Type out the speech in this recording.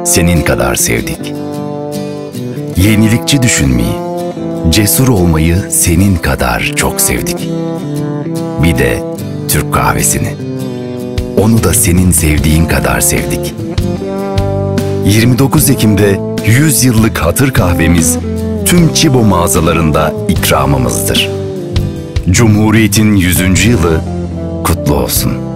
senin kadar sevdik. Yenilikçi düşünmeyi, cesur olmayı senin kadar çok sevdik. Bir de Türk kahvesini. Onu da senin sevdiğin kadar sevdik. 29 Ekim'de 100 yıllık hatır kahvemiz tüm Çibo mağazalarında ikramımızdır. Cumhuriyet'in 100. yılı kutlu olsun.